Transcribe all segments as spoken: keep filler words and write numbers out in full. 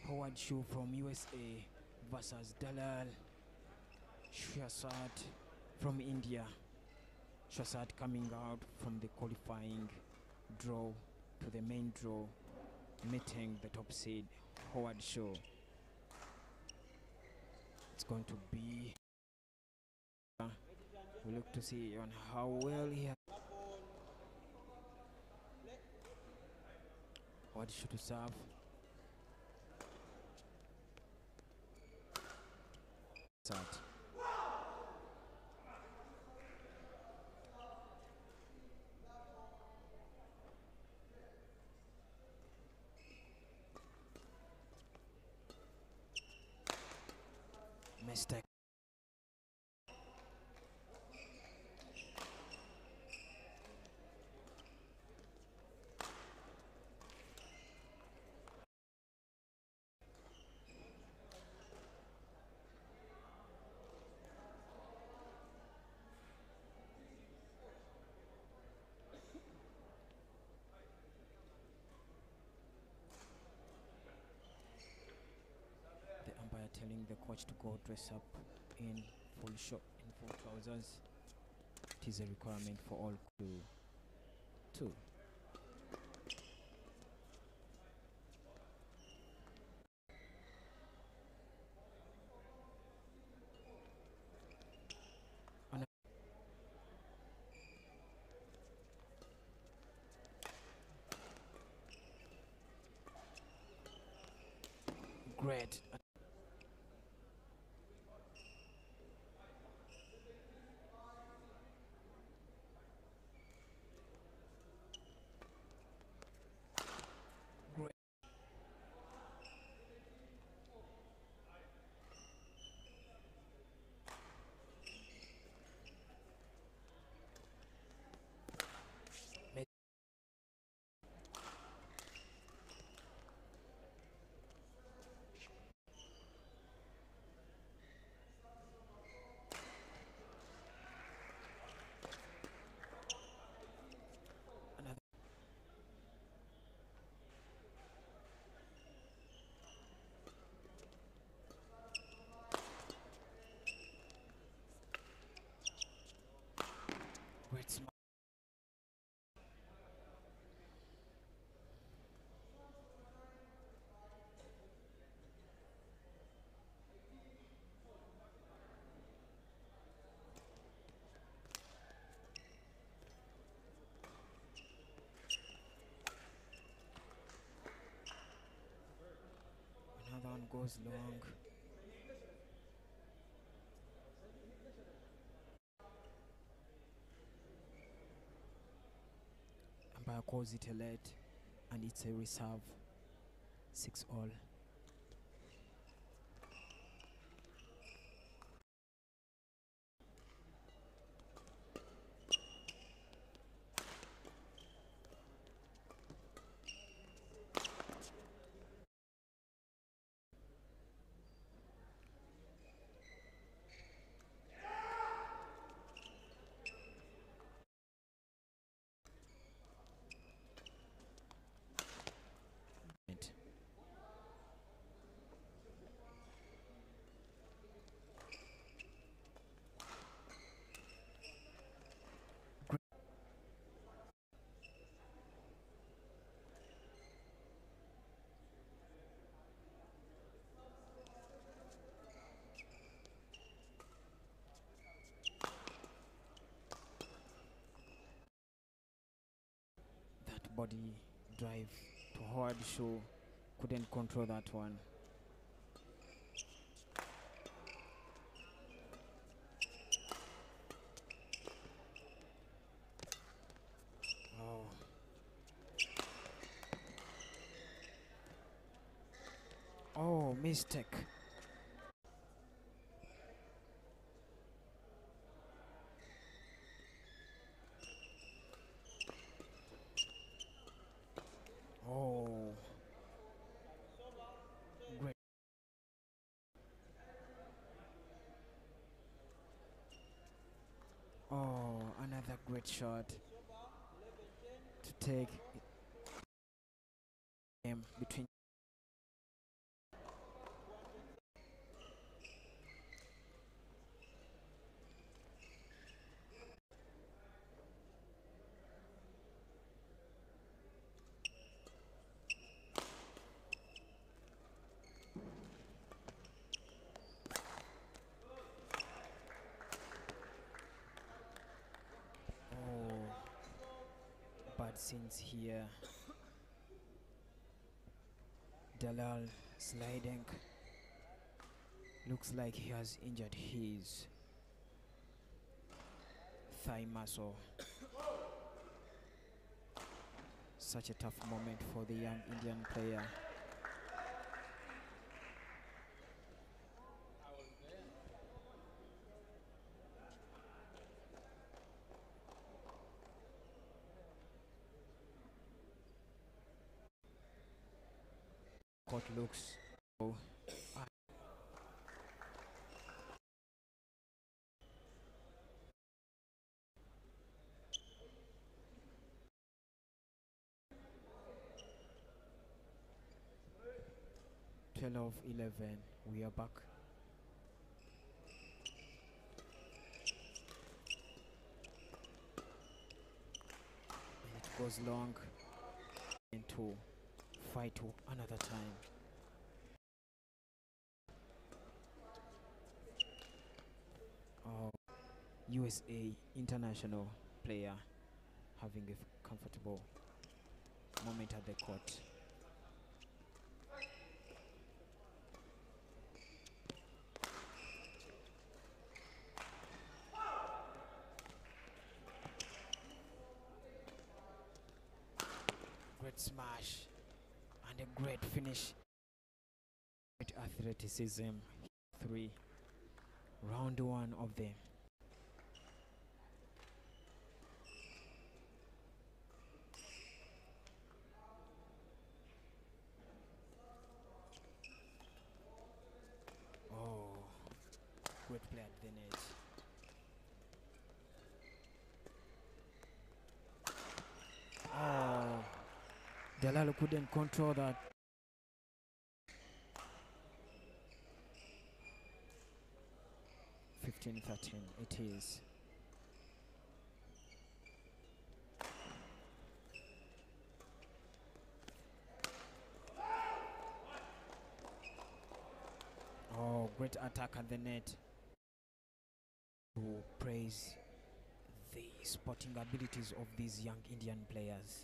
Howard Shaw from U S A versus Dalal Shahzad from India. Shahzad coming out from the qualifying draw to the main draw, meeting the top seed Howard Shaw. It's going to be uh, we look to see on how well he has Howard Shaw to serve. Start. Mistake. The umpire telling the coach to go dress up in full short, in full trousers. It is a requirement for all crew too. Great. Great. Another great smile. Another one goes long. Umpire calls it a lead, and it's a reserve. Six all. Right. That body drive to Howard Shaw, couldn't control that one. Oh. Oh, mistake. Oh. Great. Oh, another great shot to take him between scenes here. Dalal sliding. Looks like he has injured his thigh muscle. Such a tough moment for the young Indian player. Court looks oh, ah. twelve eleven, we are back. And it goes long into fight another time. Oh, U S A international player having a f- comfortable moment at the court. Great smash and a great finish. Great athleticism. Three. Round one of the oh, great play at the net. Oh, Dalal couldn't control that. fifteen thirteen, it is. Oh, great attack at the net. To praise the sporting abilities of these young Indian players.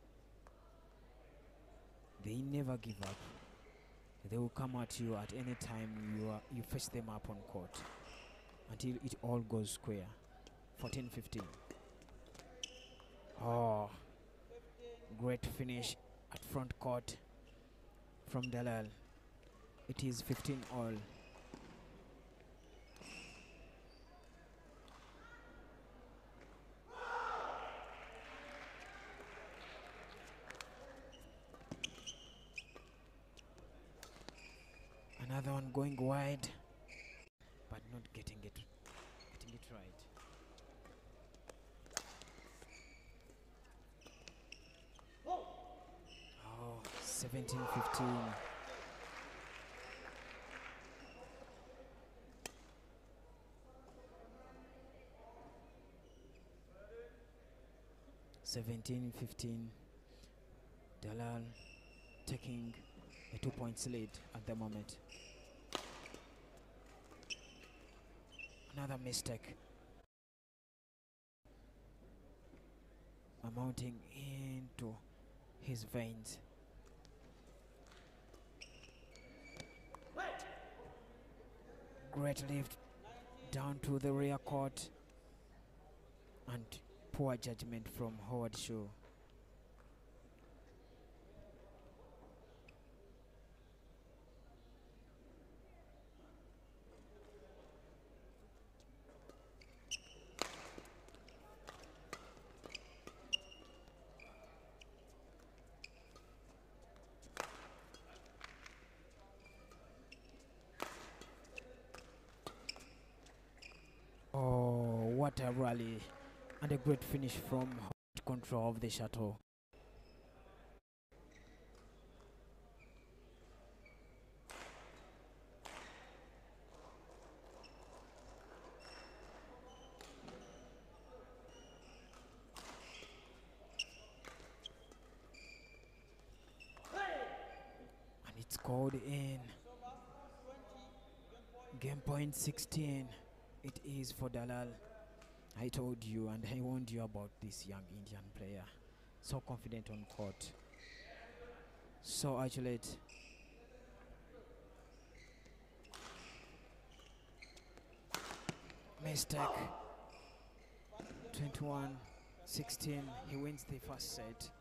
They never give up. They will come at you at any time you are you face them up on court until it all goes square. fourteen fifteen. Oh, great finish at front court from Dalal. It is fifteen all. Another one going wide, but not getting it, getting it right. Oh, seventeen fifteen. seventeen fifteen. Dalal taking a two points lead at the moment. Another mistake. Amounting into his veins. Great lift down to the rear court and poor judgment from Howard Shaw. Oh, what a rally and a great finish from control of the shuttle. And it's called in. Game point sixteen. It is for Dalal. I told you and I warned you about this young Indian player. So confident on court. So articulate. Mistake. twenty-one sixteen. He wins the first set.